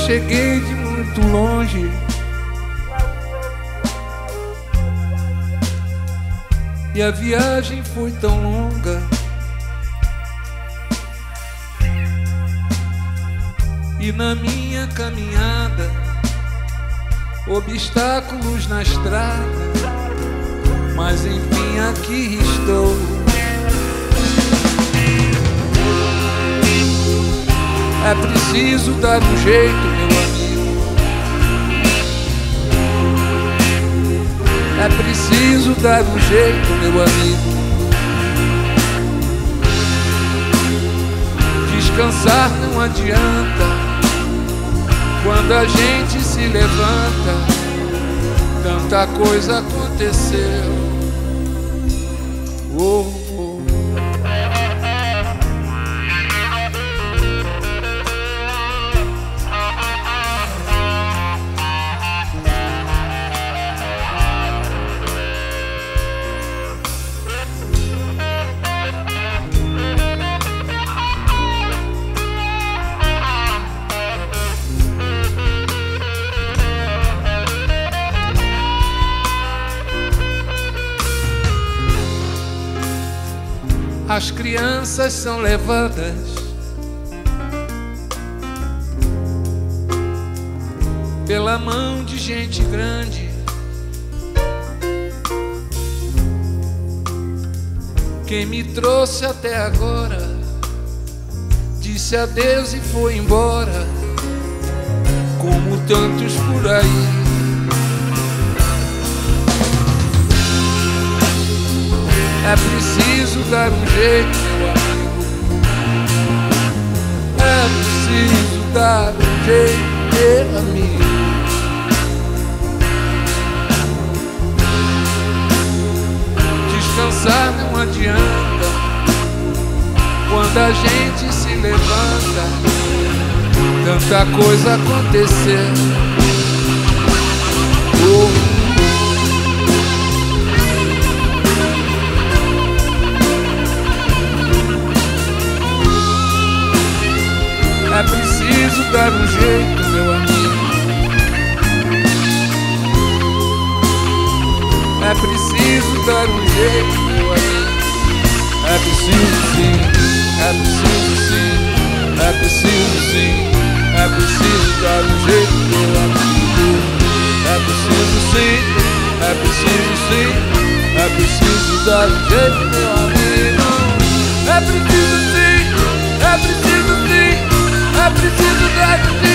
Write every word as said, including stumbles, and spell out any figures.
cheguei de muito longe. E a viagem foi tão longa. E na minha caminhada, obstáculos na estrada, mas enfim aqui estou. É preciso dar um jeito, meu amigo. É preciso dar um jeito, meu amigo. Descansar não adianta. Quando a gente se levanta, tanta coisa aconteceu. Oh, oh. As crianças são levadas pela mão de gente grande. Quem me trouxe até agora disse adeus e foi embora, como tantos por aí. É preciso dar um jeito, meu amigo. É preciso dar um jeito, meu amigo. Descansar não adianta. Quando a gente se levanta, tanta coisa aconteceu. Oh. É preciso dar um jeito, meu amigo. É preciso dar um jeito, meu amigo. É preciso sim, é preciso sim, é preciso sim. É preciso dar um jeito, meu amigo. É preciso sim, é preciso sim. É preciso dar um jeito, meu amigo. É preciso sim, é preciso sim. É preciso dar um jeito.